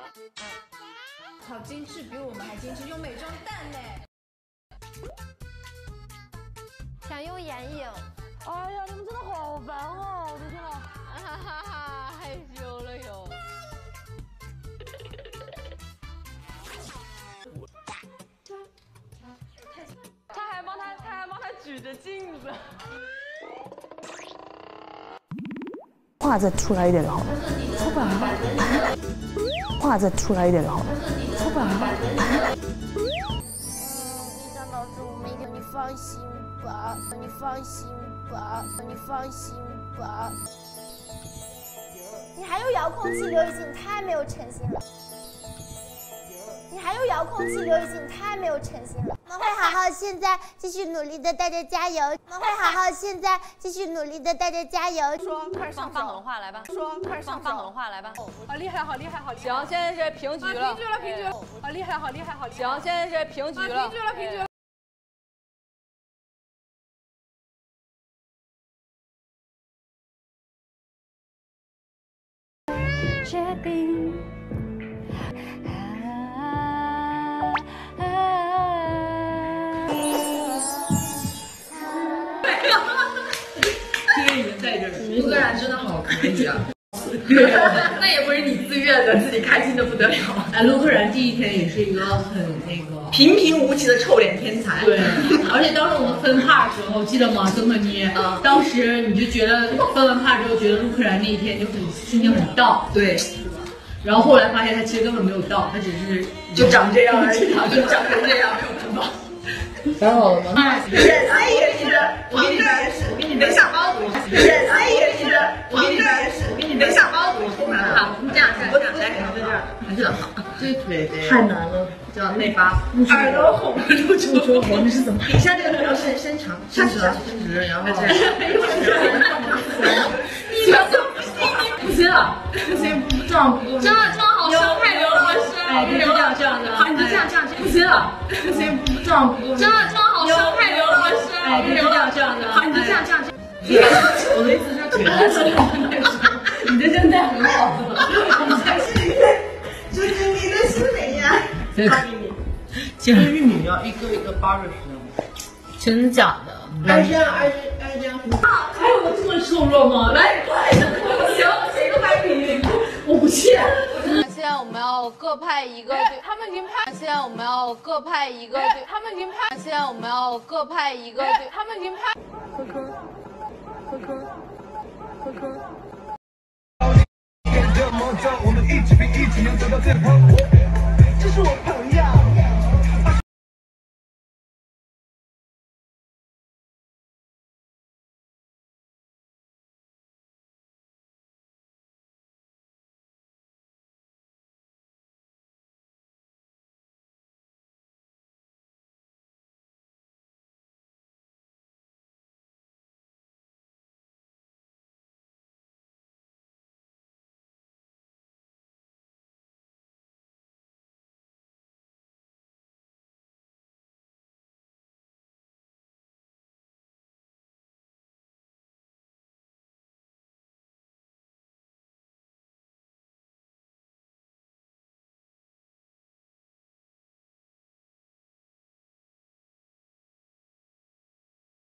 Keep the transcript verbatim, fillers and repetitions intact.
好精致，比我们还精致，用美妆蛋呢。 想用眼影。 哎呀，你们真的好烦哦！我的天呐， 哈哈哈，害羞了又。 他还帮他，他还帮他举着镜子。 画再出来一点的好，出不来吧？画再出来一点的好，出不来吧？ 你想保住我们一点，你放心吧，你放心吧，你放心吧。你还有遥控器，刘雨欣，你太没有诚心了。你还有遥控器，刘雨欣，你太没有诚心了。我们会好好现在继续努力的，大家加油！我们会好好现在继续努力的，大家加油！ 说，快上放普通话来吧。 说，快上放普通话来吧。 好厉害，好厉害，好厉害！ 行，现在是平局了。 平局了，平局了！好厉害，好厉害，好厉害！ 行，现在是平局了。 平局了，平局了。 决定。 陆柯燃真的好可以啊！那也不是你自愿的，自己开心的不得了。 哎，陆柯燃第一天也是一个很那个平平无奇的臭脸天才。 对，而且当时我们分趴的时候，记得吗？曾和你，嗯，当时你就觉得分完趴之后，觉得陆柯燃那一天就很心情很down， 对， 是吧？然后后来发现他其实根本没有down，他只是就长这样而已，就长成这样，没有办法。 想好了吗？ 选择也是，我跟你也是，我跟你没下包子。选择也是，我跟你也是，我跟你没下包子。好，这样这样这样，来，在这儿，还是好。这腿得太难了，叫内八。耳朵红了，露出露出红是怎么？底下这个要伸伸长，伸直伸直，然后这样。你怎么不行了？不行，这样不够。这样这样好伤害刘老师。哎，对，这样这样的。好，你就这样这样不行了。不行，这样不够。这样这样好伤害刘老师。哎，对，这样这样的。好，你就这样这样。我的意思是腿来伸长，你的声带很好的。你才是你的，就是你的是哪呀？发给你。其实玉米要一个一个扒着吃。真假的？二十二，二十二十二。啊，还有我这么瘦弱吗？来，快点！行，谁都拍你，我不欠。 现在我们要各派一个队，他们已经派。现在我们要各派一个队，他们已经派。现在我们要各派一个队，他们已经派。 科科，科科，科科。 的梦想，我们一起比一起能走到最后。